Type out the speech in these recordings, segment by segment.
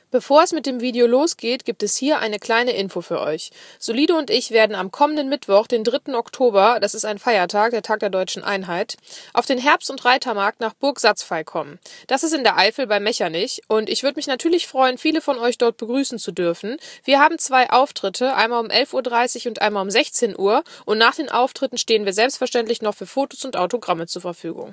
Bevor es mit dem Video losgeht, gibt es hier eine kleine Info für euch. Solido und ich werden am kommenden Mittwoch, den 3. Oktober, das ist ein Feiertag, der Tag der Deutschen Einheit, auf den Herbst- und Reitermarkt nach Burg Satzpfeil kommen. Das ist in der Eifel bei Mechernich und ich würde mich natürlich freuen, viele von euch dort begrüßen zu dürfen. Wir haben 2 Auftritte, einmal um 11:30 Uhr und einmal um 16 Uhr und nach den Auftritten stehen wir selbstverständlich noch für Fotos und Autogramme zur Verfügung.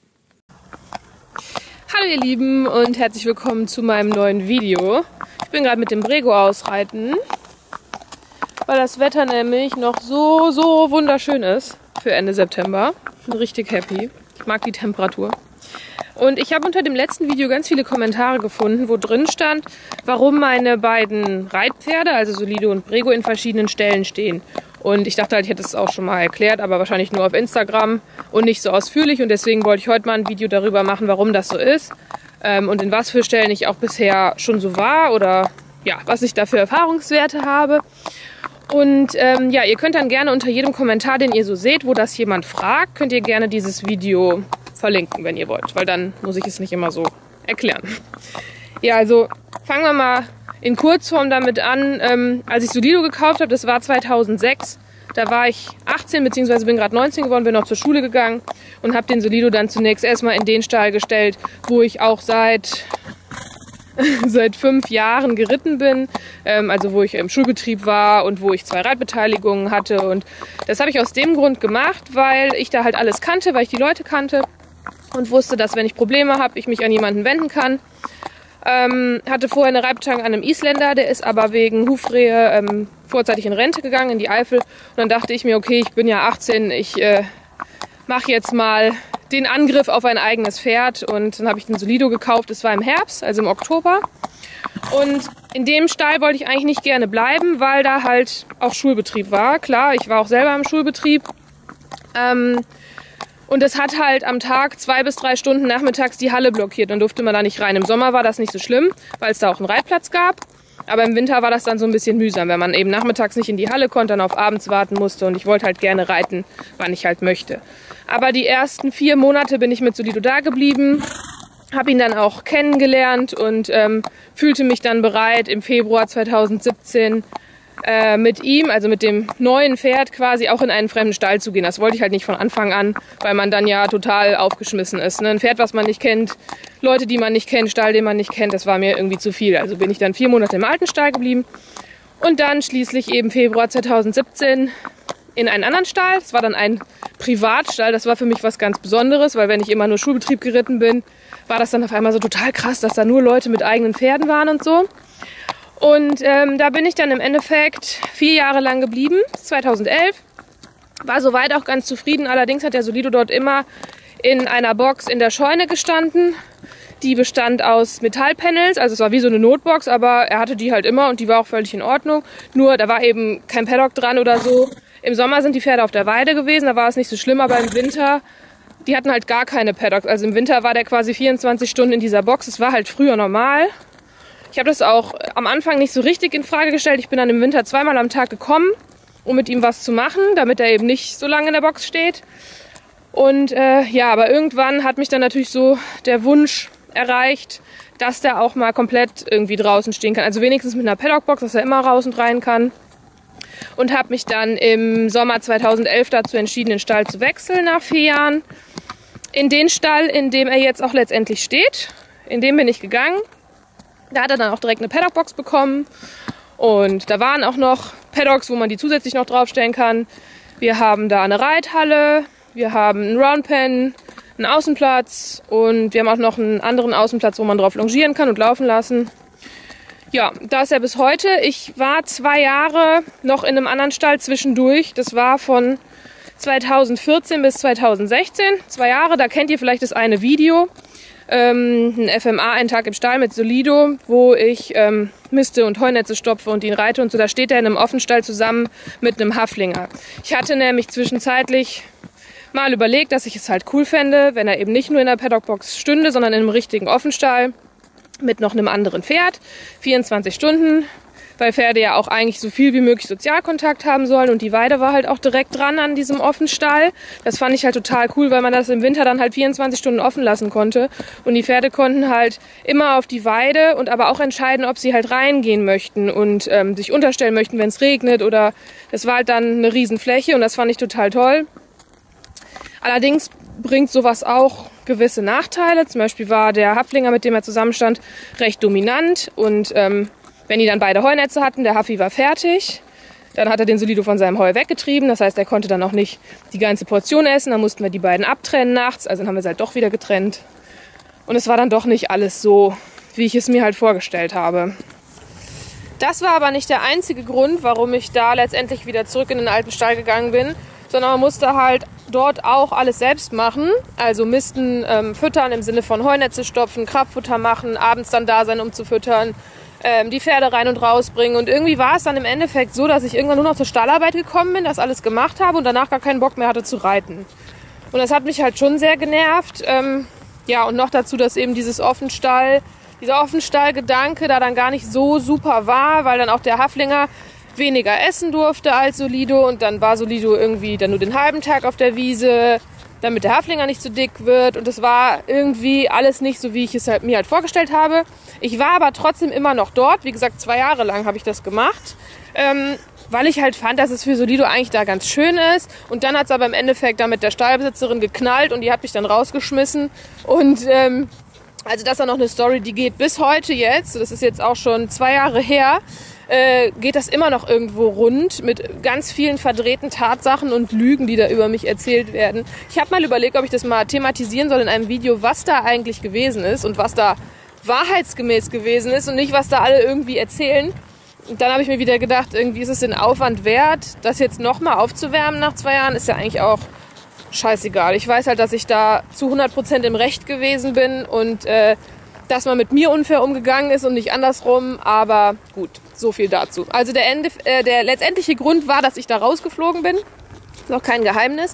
Hallo ihr Lieben und herzlich willkommen zu meinem neuen Video. Ich bin gerade mit dem Brego ausreiten, weil das Wetter nämlich noch so wunderschön ist für Ende September. Bin richtig happy. Ich mag die Temperatur. Und ich habe unter dem letzten Video ganz viele Kommentare gefunden, wo drin stand, warum meine beiden Reitpferde, also Solido und Brego, in verschiedenen Stellen stehen. Und ich dachte halt, ich hätte es auch schon mal erklärt, aber wahrscheinlich nur auf Instagram und nicht so ausführlich. Und deswegen wollte ich heute mal ein Video darüber machen, warum das so ist und in was für Stellen ich auch bisher schon so war oder ja, was ich da für Erfahrungswerte habe. Und ja, ihr könnt dann gerne unter jedem Kommentar, den ihr so seht, wo das jemand fragt, könnt ihr gerne dieses Video verlinken, wenn ihr wollt, weil dann muss ich es nicht immer so erklären. Ja, also fangen wir mal in Kurzform damit an. Als ich Solido gekauft habe, das war 2006, da war ich 18 bzw. bin gerade 19 geworden, bin noch zur Schule gegangen und habe den Solido dann zunächst erstmal in den Stall gestellt, wo ich auch seit 5 Jahren geritten bin, also wo ich im Schulbetrieb war und wo ich 2 Reitbeteiligungen hatte. Und das habe ich aus dem Grund gemacht, weil ich da halt alles kannte, weil ich die Leute kannte und wusste, dass wenn ich Probleme habe, ich mich an jemanden wenden kann. Hatte vorher eine Reitbeteiligung an einem Isländer, der ist aber wegen Hufrehe vorzeitig in Rente gegangen in die Eifel. Und dann dachte ich mir, okay, ich bin ja 18, ich mache jetzt mal den Angriff auf ein eigenes Pferd. Und dann habe ich den Solido gekauft, das war im Herbst, also im Oktober. Und in dem Stall wollte ich eigentlich nicht gerne bleiben, weil da halt auch Schulbetrieb war. Klar, ich war auch selber im Schulbetrieb. Und es hat halt am Tag 2 bis 3 Stunden nachmittags die Halle blockiert. Dann durfte man da nicht rein. Im Sommer war das nicht so schlimm, weil es da auch einen Reitplatz gab. Aber im Winter war das dann so ein bisschen mühsam, wenn man eben nachmittags nicht in die Halle konnte, dann auf abends warten musste. Und ich wollte halt gerne reiten, wann ich halt möchte. Aber die ersten 4 Monate bin ich mit Solido da geblieben. Habe ihn dann auch kennengelernt und fühlte mich dann bereit, im Februar 2017 mit ihm, also mit dem neuen Pferd quasi auch in einen fremden Stall zu gehen. Das wollte ich halt nicht von Anfang an, weil man dann ja total aufgeschmissen ist. Ein Pferd, was man nicht kennt, Leute, die man nicht kennt, Stall, den man nicht kennt, das war mir irgendwie zu viel. Also bin ich dann 4 Monate im alten Stall geblieben und dann schließlich eben Februar 2017 in einen anderen Stall. Das war dann ein Privatstall, das war für mich was ganz Besonderes, weil wenn ich immer nur Schulbetrieb geritten bin, war das dann auf einmal so total krass, dass da nur Leute mit eigenen Pferden waren und so. Und da bin ich dann im Endeffekt 4 Jahre lang geblieben, 2011. War soweit auch ganz zufrieden, allerdings hat der Solido dort immer in einer Box in der Scheune gestanden. Die bestand aus Metallpanels, also es war wie so eine Notebox, aber er hatte die halt immer und die war auch völlig in Ordnung. Nur da war eben kein Paddock dran oder so. Im Sommer sind die Pferde auf der Weide gewesen, da war es nicht so schlimm, aber im Winter, die hatten halt gar keine Paddocks. Also im Winter war der quasi 24 Stunden in dieser Box, es war halt früher normal. Ich habe das auch am Anfang nicht so richtig in Frage gestellt. Ich bin dann im Winter 2-mal am Tag gekommen, um mit ihm was zu machen, damit er eben nicht so lange in der Box steht. Und ja, aber irgendwann hat mich dann natürlich so der Wunsch erreicht, dass der auch mal komplett irgendwie draußen stehen kann. Also wenigstens mit einer Paddockbox, dass er immer raus und rein kann. Und habe mich dann im Sommer 2011 dazu entschieden, den Stall zu wechseln nach 4 Jahren. In den Stall, in dem er jetzt auch letztendlich steht. In dem bin ich gegangen. Da hat er dann auch direkt eine Paddockbox bekommen und da waren auch noch Paddocks, wo man die zusätzlich noch draufstellen kann. Wir haben da eine Reithalle, wir haben einen Roundpen, einen Außenplatz und wir haben auch noch einen anderen Außenplatz, wo man drauf longieren kann und laufen lassen. Ja, da ist er bis heute. Ich war 2 Jahre noch in einem anderen Stall zwischendurch. Das war von 2014 bis 2016. 2 Jahre, da kennt ihr vielleicht das eine Video. Ein FMA, einen Tag im Stall mit Solido, wo ich Miste und Heunetze stopfe und ihn reite und so. Da steht er in einem Offenstall zusammen mit einem Haflinger. Ich hatte nämlich zwischenzeitlich mal überlegt, dass ich es halt cool fände, wenn er eben nicht nur in der Paddockbox stünde, sondern in einem richtigen Offenstall mit noch einem anderen Pferd. 24 Stunden, weil Pferde ja auch eigentlich so viel wie möglich Sozialkontakt haben sollen. Und die Weide war halt auch direkt dran an diesem Offenstall. Das fand ich halt total cool, weil man das im Winter dann halt 24 Stunden offen lassen konnte. Und die Pferde konnten halt immer auf die Weide und aber auch entscheiden, ob sie halt reingehen möchten und sich unterstellen möchten, wenn es regnet. Oder das war halt dann eine Riesenfläche und das fand ich total toll. Allerdings bringt sowas auch gewisse Nachteile. Zum Beispiel war der Haflinger, mit dem er zusammenstand, recht dominant. Und wenn die dann beide Heunetze hatten, der Haffi war fertig. Dann hat er den Solido von seinem Heu weggetrieben. Das heißt, er konnte dann auch nicht die ganze Portion essen. Dann mussten wir die beiden abtrennen nachts. Also dann haben wir sie halt doch wieder getrennt. Und es war dann doch nicht alles so, wie ich es mir halt vorgestellt habe. Das war aber nicht der einzige Grund, warum ich da letztendlich wieder zurück in den alten Stall gegangen bin. Sondern man musste halt dort auch alles selbst machen. Also Misten füttern im Sinne von Heunetze stopfen, Kraftfutter machen, abends dann da sein, um zu füttern, die Pferde rein und rausbringen. Und irgendwie war es dann im Endeffekt so, dass ich irgendwann nur noch zur Stallarbeit gekommen bin, das alles gemacht habe und danach gar keinen Bock mehr hatte zu reiten. Und das hat mich halt schon sehr genervt. Ja, und noch dazu, dass eben dieser Offenstall-Gedanke da dann gar nicht so super war, weil dann auch der Haflinger weniger essen durfte als Solido und dann war Solido irgendwie dann nur den halben Tag auf der Wiese, damit der Haflinger nicht zu dick wird und das war irgendwie alles nicht so, wie ich es halt mir halt vorgestellt habe. Ich war aber trotzdem immer noch dort, wie gesagt 2 Jahre lang habe ich das gemacht, weil ich halt fand, dass es für Solido eigentlich da ganz schön ist und dann hat es aber im Endeffekt da mit der Stallbesitzerin geknallt und die hat mich dann rausgeschmissen und also das ist dann noch eine Story, die geht bis heute jetzt, das ist jetzt auch schon 2 Jahre her, geht das immer noch irgendwo rund mit ganz vielen verdrehten Tatsachen und Lügen, die da über mich erzählt werden. Ich habe mal überlegt, ob ich das mal thematisieren soll in einem Video, was da eigentlich gewesen ist und was da wahrheitsgemäß gewesen ist und nicht, was da alle irgendwie erzählen. Und dann habe ich mir wieder gedacht, irgendwie ist es den Aufwand wert, das jetzt nochmal aufzuwärmen nach 2 Jahren, ist ja eigentlich auch scheißegal. Ich weiß halt, dass ich da zu 100% im Recht gewesen bin und dass man mit mir unfair umgegangen ist und nicht andersrum, aber gut, so viel dazu. Also der letztendliche Grund war, dass ich da rausgeflogen bin, ist auch kein Geheimnis.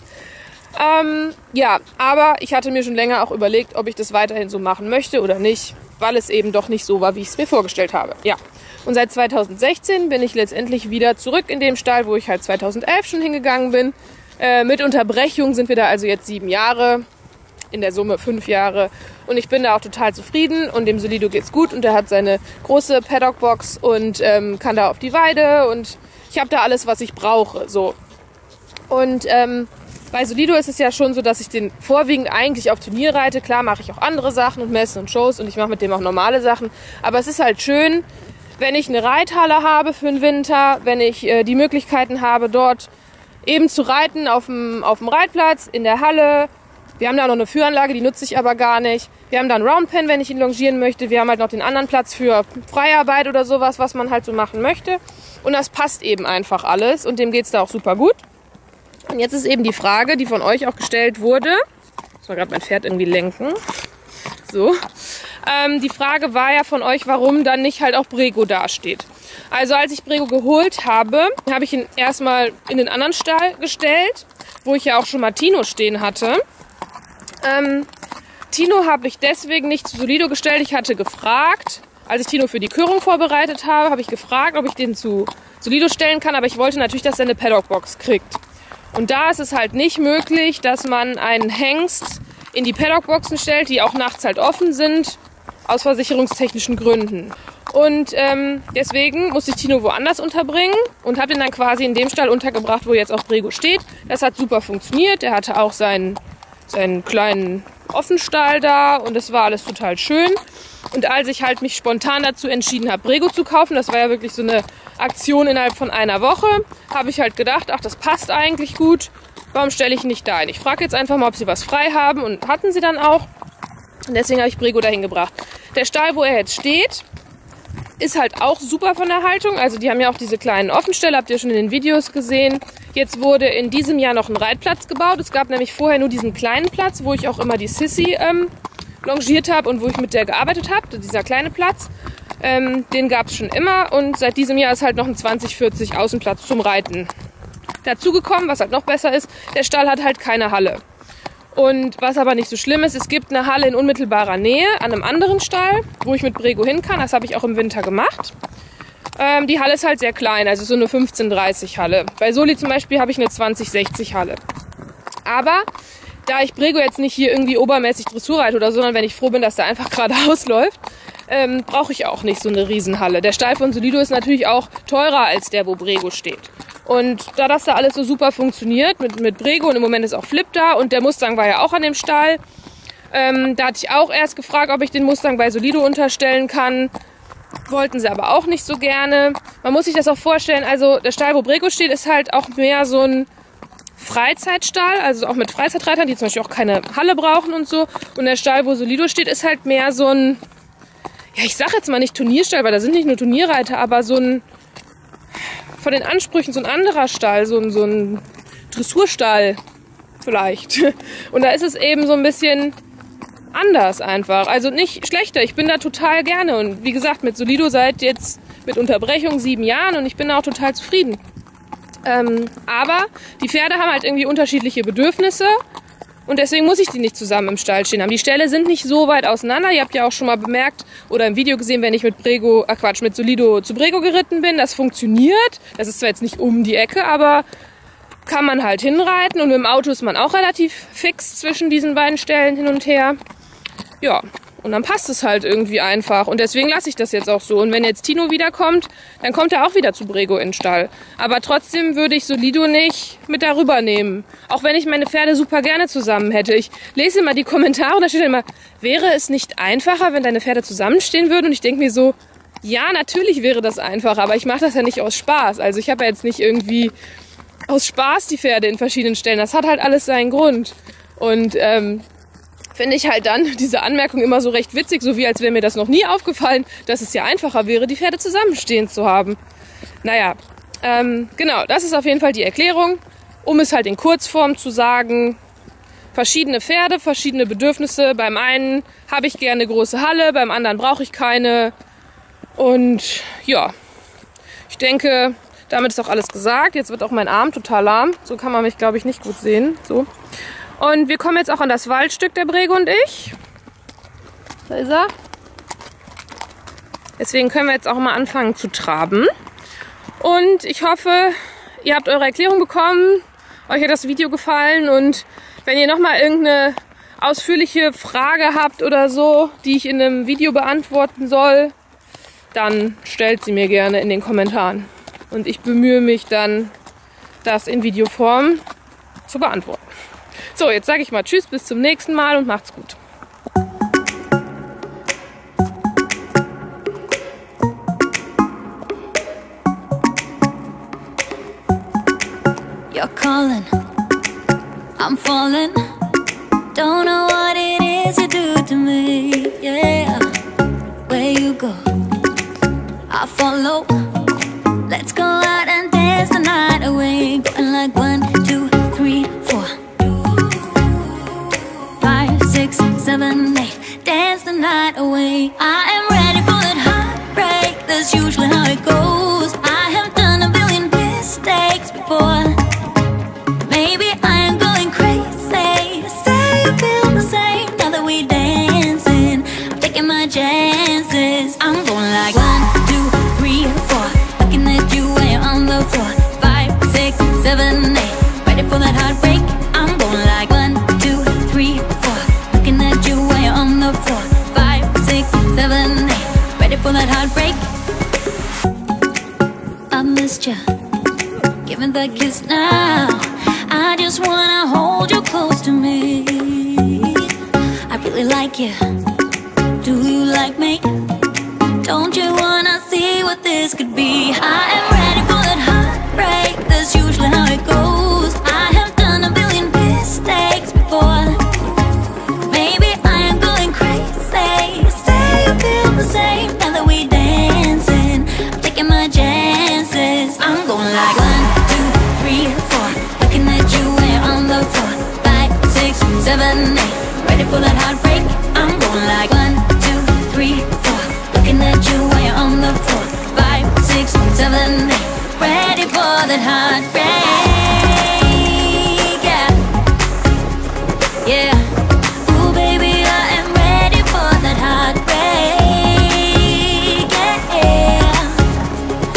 Ja, aber ich hatte mir schon länger auch überlegt, ob ich das weiterhin so machen möchte oder nicht, weil es eben doch nicht so war, wie ich es mir vorgestellt habe. Ja, und seit 2016 bin ich letztendlich wieder zurück in dem Stall, wo ich halt 2011 schon hingegangen bin. Mit Unterbrechung sind wir da also jetzt 7 Jahre. In der Summe 5 Jahre und ich bin da auch total zufrieden und dem Solido geht's gut und er hat seine große Paddock-Box und kann da auf die Weide und ich habe da alles, was ich brauche. So. Und bei Solido ist es ja schon so, dass ich den vorwiegend eigentlich auf Turnier reite. Klar mache ich auch andere Sachen und Messen und Shows und ich mache mit dem auch normale Sachen, aber es ist halt schön, wenn ich eine Reithalle habe für den Winter, wenn ich die Möglichkeiten habe, dort eben zu reiten auf dem Reitplatz, in der Halle. Wir haben da noch eine Führanlage, die nutze ich aber gar nicht. Wir haben da einen Roundpen, wenn ich ihn longieren möchte. Wir haben halt noch den anderen Platz für Freiarbeit oder sowas, was man halt so machen möchte. Und das passt eben einfach alles und dem geht's da auch super gut. Und jetzt ist eben die Frage, die von euch auch gestellt wurde. Ich muss mal gerade mein Pferd irgendwie lenken. So. Die Frage war ja von euch, warum dann nicht halt auch Brego dasteht. Also als ich Brego geholt habe, habe ich ihn erstmal in den anderen Stall gestellt, wo ich ja auch schon mal Tino stehen hatte. Tino habe ich deswegen nicht zu Solido gestellt. Ich hatte gefragt, als ich Tino für die Körung vorbereitet habe, habe ich gefragt, ob ich den zu Solido stellen kann. Aber ich wollte natürlich, dass er eine Paddock-Box kriegt. Und da ist es halt nicht möglich, dass man einen Hengst in die Paddock-Boxen stellt, die auch nachts halt offen sind, aus versicherungstechnischen Gründen. Und deswegen musste ich Tino woanders unterbringen und habe ihn dann quasi in dem Stall untergebracht, wo jetzt auch Brego steht. Das hat super funktioniert. Er hatte auch seinen kleinen Offenstall da und das war alles total schön. Und als ich halt mich spontan dazu entschieden habe, Brego zu kaufen, das war ja wirklich so eine Aktion innerhalb von einer Woche, habe ich halt gedacht, ach, das passt eigentlich gut, warum stelle ich ihn nicht da ein? Ich frage jetzt einfach mal, ob sie was frei haben und hatten sie dann auch. Und deswegen habe ich Brego dahin gebracht. Der Stall, wo er jetzt steht, ist halt auch super von der Haltung. Also die haben ja auch diese kleinen Offenställe, habt ihr schon in den Videos gesehen. Jetzt wurde in diesem Jahr noch ein Reitplatz gebaut. Es gab nämlich vorher nur diesen kleinen Platz, wo ich auch immer die Sissy longiert habe und wo ich mit der gearbeitet habe. Dieser kleine Platz, den gab es schon immer. Und seit diesem Jahr ist halt noch ein 20/40 Außenplatz zum Reiten dazugekommen, was halt noch besser ist. Der Stall hat halt keine Halle. Und was aber nicht so schlimm ist, es gibt eine Halle in unmittelbarer Nähe an einem anderen Stall, wo ich mit Brego hin kann. Das habe ich auch im Winter gemacht. Die Halle ist halt sehr klein, also so eine 15:30 Halle. Bei Soli zum Beispiel habe ich eine 20:60 Halle. Aber da ich Brego jetzt nicht hier irgendwie obermäßig Dressur reite oder so, sondern wenn ich froh bin, dass der einfach geradeaus läuft, brauche ich auch nicht so eine Riesenhalle. Der Stall von Solido ist natürlich auch teurer als der, wo Brego steht. Und da das da alles so super funktioniert mit Brego und im Moment ist auch Flip da und der Mustang war ja auch an dem Stall, da hatte ich auch erst gefragt, ob ich den Mustang bei Solido unterstellen kann. Wollten sie aber auch nicht so gerne. Man muss sich das auch vorstellen, also der Stall, wo Brego steht, ist halt auch mehr so ein Freizeitstall, also auch mit Freizeitreitern, die zum Beispiel auch keine Halle brauchen und so. Und der Stall, wo Solido steht, ist halt mehr so ein, ja, ich sag jetzt mal nicht Turnierstall, weil da sind nicht nur Turnierreiter, aber so ein, von den Ansprüchen so ein anderer Stall, so ein Dressurstall vielleicht. Und da ist es eben so ein bisschen anders einfach. Also nicht schlechter, ich bin da total gerne. Und wie gesagt, mit Solido seit jetzt mit Unterbrechung 7 Jahren und ich bin da auch total zufrieden. Aber die Pferde haben halt irgendwie unterschiedliche Bedürfnisse und deswegen muss ich die nicht zusammen im Stall stehen haben. Die Ställe sind nicht so weit auseinander. Ihr habt ja auch schon mal bemerkt oder im Video gesehen, wenn ich mit Solido zu Brego geritten bin. Das funktioniert. Das ist zwar jetzt nicht um die Ecke, aber kann man halt hinreiten und mit dem Auto ist man auch relativ fix zwischen diesen beiden Stellen hin und her. Ja, und dann passt es halt irgendwie einfach. Und deswegen lasse ich das jetzt auch so. Und wenn jetzt Tino wiederkommt, dann kommt er auch wieder zu Brego in den Stall. Aber trotzdem würde ich Solido nicht mit darüber nehmen. Auch wenn ich meine Pferde super gerne zusammen hätte. Ich lese immer die Kommentare und da steht immer, wäre es nicht einfacher, wenn deine Pferde zusammenstehen würden? Und ich denke mir so, ja, natürlich wäre das einfacher. Aber ich mache das ja nicht aus Spaß. Also ich habe ja jetzt nicht irgendwie aus Spaß die Pferde in verschiedenen Stellen. Das hat halt alles seinen Grund. Und finde ich halt dann diese Anmerkung immer so recht witzig, so wie als wäre mir das noch nie aufgefallen, dass es ja einfacher wäre, die Pferde zusammenstehen zu haben. Naja, genau, das ist auf jeden Fall die Erklärung, um es halt in Kurzform zu sagen. Verschiedene Pferde, verschiedene Bedürfnisse. Beim einen habe ich gerne eine große Halle, beim anderen brauche ich keine. Und ja, ich denke, damit ist auch alles gesagt. Jetzt wird auch mein Arm total lahm. So kann man mich, glaube ich, nicht gut sehen. So. Und wir kommen jetzt auch an das Waldstück, der Brego und ich. Da ist er. Deswegen können wir jetzt auch mal anfangen zu traben. Und ich hoffe, ihr habt eure Erklärung bekommen. Euch hat das Video gefallen. Und wenn ihr nochmal irgendeine ausführliche Frage habt oder so, die ich in einem Video beantworten soll, dann stellt sie mir gerne in den Kommentaren. Und ich bemühe mich dann, das in Videoform zu beantworten. So, jetzt sage ich mal Tschüss, bis zum nächsten Mal und macht's gut. You're calling, I'm falling. Don't know what it is you do to me, yeah. Where you go, I follow. Let's go out and dance the night away. Going like 1, 2, 3, 4, 5, 6, 7, 8. Dance the night away. I am ready for that heartbreak. That's usually how it goes. I have done a billion mistakes before. Maybe I am going crazy. Say you feel the same now that we dancing. I'm taking my chances. I'm going like 1, 2, 3, 4. Looking at you when you're on the floor. 5, 6, 7, 8. Ready for that heartbreak. I'm going like 1, 2, 3, 4. Looking at you when you're on the floor. 5, 6, 7, 8. Ready for that heartbreak. I missed you, giving that kiss now. I just wanna hold you close to me. I really like you. Do you like me? Don't you wanna see what this could be? I am ready for that heartbreak. That's usually how it goes. I have done a billion mistakes before. Maybe I am going crazy. Say you feel the same now that we dancing. I'm taking my chances. I'm going like 1, 2, 3, 4. Looking at you when you're on the floor. 5, 6, 7, 8. Ready for that heartbreak. I'm going like 1, 2, 3, 4. Looking at you when you're on the floor. 5, 6, 7, 8. Ready for that heartbreak. Yeah, yeah. Ooh, baby, I am ready for that heartbreak. Yeah,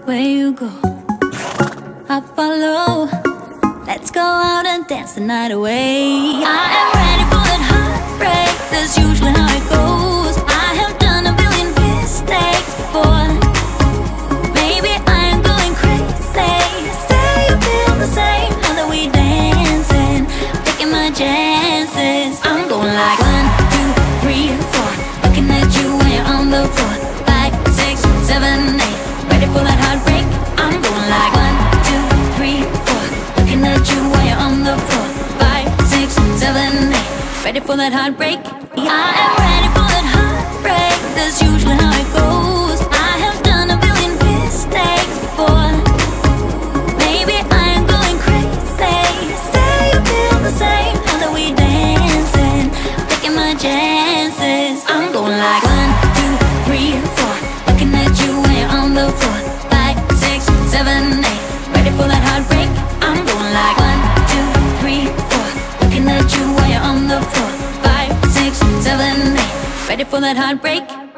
where you go, I follow. Let's go out and dance the night away. I am ready for that heartbreak, that's usually how it goes. I have done a billion mistakes before. Maybe I am going crazy. Say you feel the same, now that we dancing, taking my chances. I'm going like 1, 2, 3, 4. Looking at you when you're on the floor. 5, 6, 7, 8. Ready for that heartbreak. I'm going like 1, 2, 3, 4. Looking at you when you're on the floor. 5, 6, 7, 8. Ready for that heartbreak. I am ready for that heartbreak, that's usually how it goes. I have done a billion mistakes before. Maybe I am going crazy. Say you feel the same, now that we dancing, taking my chances. I'm going like 1, 2, 3, 4. Looking at you when you're on the floor. 5, 6, 7, 8. Ready for that heartbreak. I'm going like 1, 2, 3, 4. Looking at you when you're on the floor. 5, 6, 7, 8. Ready for that heartbreak.